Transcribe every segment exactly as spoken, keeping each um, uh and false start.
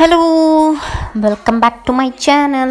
Hello, welcome back to my channel.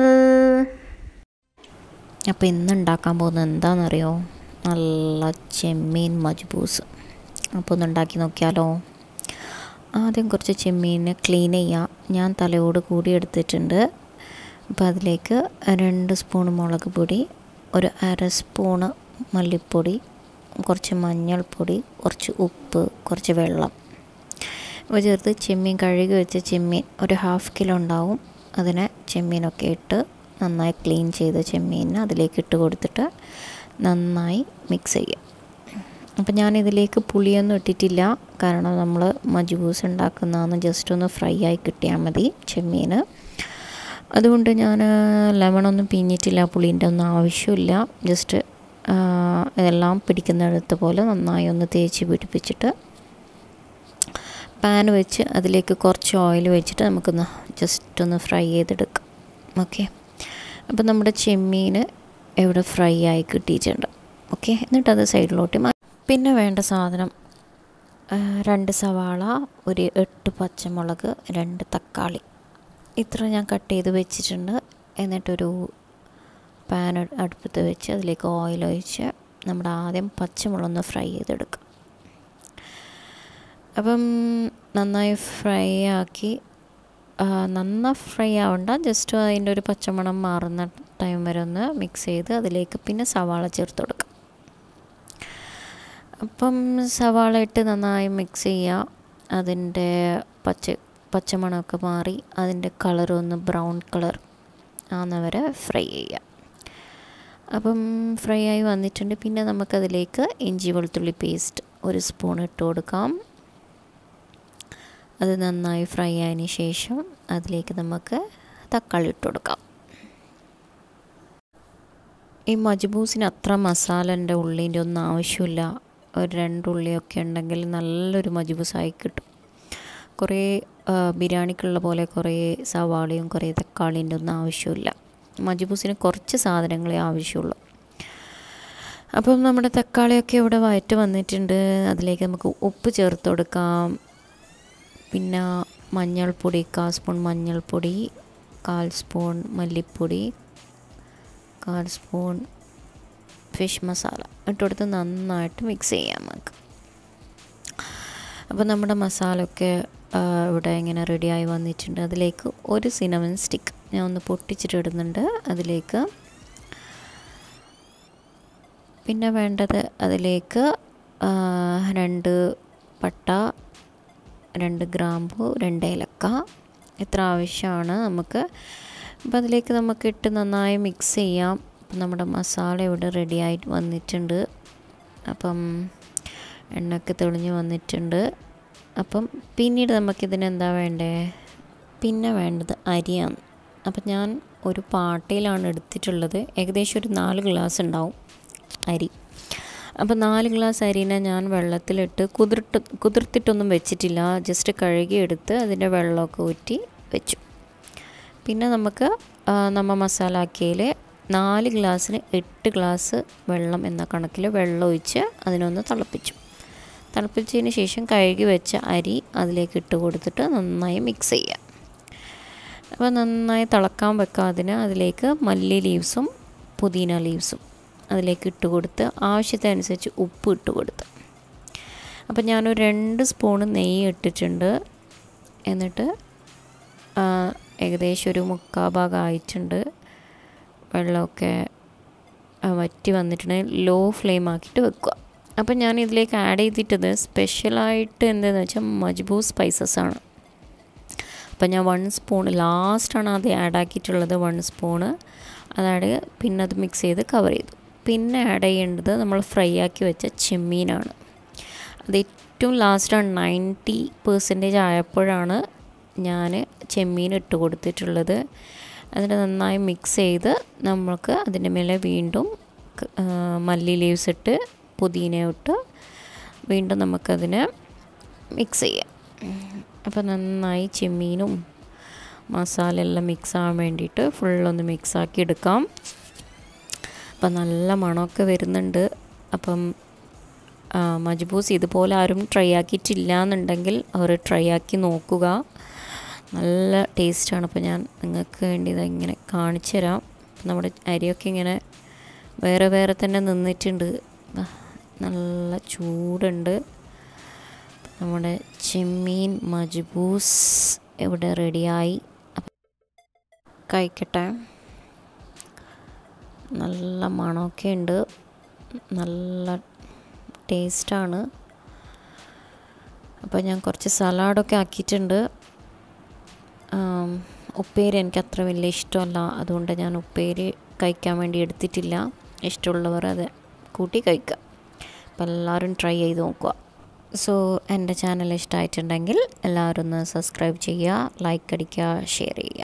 അപ്പോൾ ഇന്ന് ഉണ്ടാക്കാൻ പോകുന്നത് എന്താണെന്നറിയോ? നല്ല ചെമ്മീൻ മജ്ബൂസ്. അപ്പോൾ ഒന്ന് ഉണ്ടാക്കി നോക്കിയാലോ? ആദ്യം കുറച്ച് ചെമ്മീനെ ക്ലീൻ ചെയ്യാം. ഞാൻ തലയോട് കൂടി എടുത്തിട്ടുണ്ട്. അപ്പോൾ അതിലേക്ക് രണ്ട് സ്പൂൺ മുളക് പൊടി, ഒരു അര സ്പൂണ് മല്ലിപ്പൊടി, കുറച്ച് മഞ്ഞൾപ്പൊടി, കുറച്ച് ഉപ്പ്, കുറച്ച് വെള്ളം ഇവ ചേർത്ത് ചെമ്മീൻ കഴുകി വെച്ച ചെമ്മീൻ ഒരു ഹാഫ് കിലോ ഉണ്ടാവും. അതിനെ ചെമ്മീനൊക്കെ ഇട്ട് നന്നായി ക്ലീൻ ചെയ്ത ചെമ്മീനെ അതിലേക്ക് ഇട്ട് കൊടുത്തിട്ട് നന്നായി മിക്സ് ചെയ്യുക. അപ്പം ഞാനിതിലേക്ക് പുളിയൊന്നും ഇട്ടിട്ടില്ല, കാരണം നമ്മൾ മജ്ബൂസ് ഉണ്ടാക്കുന്നതെന്ന് ജസ്റ്റ് ഒന്ന് ഫ്രൈ ആയി കിട്ടിയാൽ മതി ചെമ്മീൻ. അതുകൊണ്ട് ഞാൻ ലെമണൊന്നും പിഴിഞ്ഞിട്ടില്ല, പുളീൻ്റെ ഒന്നും ആവശ്യമില്ല. ജസ്റ്റ് എല്ലാം പിടിക്കുന്നിടത്ത് പോലെ നന്നായി ഒന്ന് തേച്ച് പിടിപ്പിച്ചിട്ട് പാൻ വെച്ച് അതിലേക്ക് കുറച്ച് ഓയിൽ വെച്ചിട്ട് നമുക്കൊന്ന് ജസ്റ്റ് ഒന്ന് ഫ്രൈ ചെയ്തെടുക്കാം. ഓക്കെ, അപ്പോൾ നമ്മുടെ ചെമ്മീൻ ഇവിടെ ഫ്രൈ ആയി കിട്ടിയിട്ടുണ്ട്. ഓക്കെ, എന്നിട്ടത് സൈഡിലോട്ട് മാറ്റി. പിന്നെ വേണ്ട സാധനം രണ്ട് സവാള, ഒരു എട്ട് പച്ചമുളക്, രണ്ട് തക്കാളി, ഇത്ര ഞാൻ കട്ട് ചെയ്ത് വെച്ചിട്ടുണ്ട്. എന്നിട്ടൊരു പാൻ അടുപ്പത്ത് വെച്ച് അതിലേക്ക് ഓയിൽ ഒഴിച്ച് നമ്മുടെ ആദ്യം പച്ചമുളക് ഒന്ന് ഫ്രൈ ചെയ്തെടുക്കാം. അപ്പം നന്നായി ഫ്രൈ ആക്കി, നന്നായി ഫ്രൈ ആവണ്ട, ജസ്റ്റ് അതിൻ്റെ ഒരു പച്ചമണം മാറുന്ന ടൈം വരെ ഒന്ന് മിക്സ് ചെയ്ത് അതിലേക്ക് പിന്നെ സവാള ചേർത്ത് കൊടുക്കാം. അപ്പം സവാള ഇട്ട് നന്നായി മിക്സ് ചെയ്യുക. അതിൻ്റെ പച്ച പച്ചമണമൊക്കെ മാറി അതിൻ്റെ കളറൊന്ന് ബ്രൗൺ കളർ ആവുന്നവരെ ഫ്രൈ ചെയ്യുക. അപ്പം ഫ്രൈ ആയി വന്നിട്ടുണ്ട്. പിന്നെ നമുക്കതിലേക്ക് ഇഞ്ചി വെളുത്തുള്ളി പേസ്റ്റ് ഒരു സ്പൂൺ ഇട്ട് കൊടുക്കാം. അത് നന്നായി ഫ്രൈ ആയതിന് ശേഷം അതിലേക്ക് നമുക്ക് തക്കാളി ഇട്ട് കൊടുക്കാം. ഈ മജ്ബൂസിന് അത്ര മസാലൻ്റെ ഉള്ളിൻ്റെ ഒന്നും ആവശ്യമില്ല. ഒരു രണ്ട് ഉള്ളിയൊക്കെ ഉണ്ടെങ്കിൽ നല്ലൊരു മജ്ബൂസായി കിട്ടും. കുറേ ബിരിയാണിക്കുള്ള പോലെ കുറേ സവാളയും കുറേ തക്കാളീൻ്റെ ഒന്നും ആവശ്യമില്ല. മജ്ബൂസിന് കുറച്ച് സാധനങ്ങളേ ആവശ്യമുള്ളൂ. അപ്പം നമ്മുടെ തക്കാളിയൊക്കെ ഇവിടെ വഴറ്റി വന്നിട്ടുണ്ട്. അതിലേക്ക് നമുക്ക് ഉപ്പ് ചേർത്ത് കൊടുക്കാം. പിന്നെ മഞ്ഞൾപ്പൊടി, കാൽ സ്പൂൺ മഞ്ഞൾപ്പൊടി, കാൽ സ്പൂൺ മല്ലിപ്പൊടി, കാൽ സ്പൂൺ ഫിഷ് മസാല ഇട്ടുകൊടുത്ത് നന്നായിട്ട് മിക്സ് ചെയ്യാം നമുക്ക്. അപ്പോൾ നമ്മുടെ മസാലയൊക്കെ ഇവിടെ ഇങ്ങനെ റെഡിയായി വന്നിട്ടുണ്ട്. അതിലേക്ക് ഒരു സിനമൺ സ്റ്റിക്ക് ഞാൻ ഒന്ന് പൊട്ടിച്ചിട്ട് ഇടുന്നുണ്ട് അതിലേക്ക്. പിന്നെ വേണ്ടത് അതിലേക്ക് രണ്ട് പട്ട, രണ്ട് ഗ്രാമ്പു, രണ്ട് ഏലക്ക, ഇത്ര ആവശ്യമാണ് നമുക്ക്. അപ്പോൾ അതിലേക്ക് നമുക്ക് ഇട്ട് നന്നായി മിക്സ് ചെയ്യാം. അപ്പം നമ്മുടെ മസാല ഇവിടെ റെഡിയായിട്ട് വന്നിട്ടുണ്ട്. അപ്പം എണ്ണയൊക്കെ തെളിഞ്ഞ് വന്നിട്ടുണ്ട്. അപ്പം പിന്നീട് നമുക്കിതിനെന്താ വേണ്ടേ? പിന്നെ വേണ്ടത് അരിയാണ്. അപ്പം ഞാൻ ഒരു പാട്ടയിലാണ് എടുത്തിട്ടുള്ളത്. ഏകദേശം ഒരു നാല് ഗ്ലാസ് ഉണ്ടാവും അരി. അപ്പോൾ നാല് ഗ്ലാസ് അരിനെ ഞാൻ വെള്ളത്തിലിട്ട് കുതിർട്ട് കുതിർത്തിട്ടൊന്നും വെച്ചിട്ടില്ല, ജസ്റ്റ് കഴുകിയെടുത്ത് അതിൻ്റെ വെള്ളമൊക്കെ ഊറ്റി വെച്ചു. പിന്നെ നമുക്ക് നമ്മൾ മസാല ആക്കിയതിൽ നാല് ഗ്ലാസ്സിന് എട്ട് ഗ്ലാസ് വെള്ളം എന്ന കണക്കിൽ വെള്ളം ഒഴിച്ച് അതിനൊന്ന് തിളപ്പിച്ചു. തിളപ്പിച്ചതിന് ശേഷം കഴുകി വെച്ച അരി അതിലേക്ക് ഇട്ട് കൊടുത്തിട്ട് നന്നായി മിക്സ് ചെയ്യുക. അപ്പോൾ നന്നായി തിളക്കാൻ വെക്കുക. അതിന് അതിലേക്ക് മല്ലി ലീവ്സും പുതിന ലീവ്സും അതിലേക്ക് ഇട്ട് കൊടുത്ത് ആവശ്യത്തിനനുസരിച്ച് ഉപ്പ് ഇട്ട് കൊടുത്ത്. അപ്പോൾ ഞാനൊരു രണ്ട് സ്പൂണ് നെയ്യ് ഇട്ടിട്ടുണ്ട്. എന്നിട്ട് ഏകദേശം ഒരു മുക്കാൽ ഭാഗം ആയിട്ടുണ്ട്. വെള്ളമൊക്കെ വറ്റി വന്നിട്ടുണ്ടെങ്കിൽ ലോ ഫ്ലെയിം ആക്കിയിട്ട് വെക്കുക. അപ്പോൾ ഞാൻ ഇതിലേക്ക് ആഡ് ചെയ്തിട്ടത് സ്പെഷ്യലായിട്ട് എന്താണെന്ന് വെച്ചാൽ മജ്ബൂസ് സ്പൈസസ് ആണ്. അപ്പോൾ ഞാൻ വൺ സ്പൂൺ ലാസ്റ്റാണ് അത് ആഡ് ആക്കിയിട്ടുള്ളത്. വൺ സ്പൂണ് അതായത് പിന്നെ അത് മിക്സ് ചെയ്ത് കവർ ചെയ്തു. പിന്നെ ആഡ് ചെയ്യേണ്ടത് നമ്മൾ ഫ്രൈ ആക്കി വെച്ച ചെമ്മീനാണ്. അത് ഏറ്റവും ലാസ്റ്റാണ്. നയൻറ്റി പെർസെൻറ്റേജ് ആയപ്പോഴാണ് ഞാൻ ചെമ്മീൻ ഇട്ട് കൊടുത്തിട്ടുള്ളത്. അതിന് നന്നായി മിക്സ് ചെയ്ത് നമുക്ക് അതിൻ്റെ മേലെ വീണ്ടും മല്ലി ലീവ്സ് ഇട്ട് പുതിന ഇട്ട് വീണ്ടും നമുക്കതിനെ മിക്സ് ചെയ്യാം. അപ്പോൾ നന്നായി ചെമ്മീനും മസാല എല്ലാം മിക്സ് ആവാൻ വേണ്ടിയിട്ട് ഫുള്ളൊന്ന് മിക്സാക്കി എടുക്കാം. അപ്പം നല്ല മണമൊക്കെ വരുന്നുണ്ട്. അപ്പം മജ്ബൂസ് ഇതുപോലെ ആരും ട്രൈ ആക്കിയിട്ടില്ല എന്നുണ്ടെങ്കിൽ അവർ ട്രൈ ആക്കി നോക്കുക. നല്ല ടേസ്റ്റാണ്. അപ്പോൾ ഞാൻ നിങ്ങൾക്ക് വേണ്ടി ഇതെങ്ങനെ കാണിച്ചു തരാം. നമ്മുടെ അരിയൊക്കെ ഇങ്ങനെ വേറെ വേറെ തന്നെ നിന്നിട്ടുണ്ട്. നല്ല ചൂടുണ്ട്. നമ്മുടെ ചെമ്മീൻ മജ്ബൂസ് ഇവിടെ റെഡിയായി. കഴിക്കട്ടെ. നല്ല മണമൊക്കെ ഉണ്ട്, നല്ല ടേസ്റ്റാണ്. അപ്പോൾ ഞാൻ കുറച്ച് സലാഡൊക്കെ ആക്കിയിട്ടുണ്ട്. ഉപ്പേരി എനിക്ക് അത്ര വലിയ ഇഷ്ടമല്ല, അതുകൊണ്ട് ഞാൻ ഉപ്പേരി കഴിക്കാൻ വേണ്ടി എടുത്തിട്ടില്ല. ഇഷ്ടമുള്ളവർ അത് കൂട്ടി കഴിക്കുക. അപ്പോൾ എല്ലാവരും ട്രൈ ചെയ്ത് നോക്കുക. സോ എൻ്റെ ചാനൽ ഇഷ്ടമായിട്ടുണ്ടെങ്കിൽ എല്ലാവരും ഒന്ന് സബ്സ്ക്രൈബ് ചെയ്യുക, ലൈക്ക് അടിക്കുക, ഷെയർ ചെയ്യുക.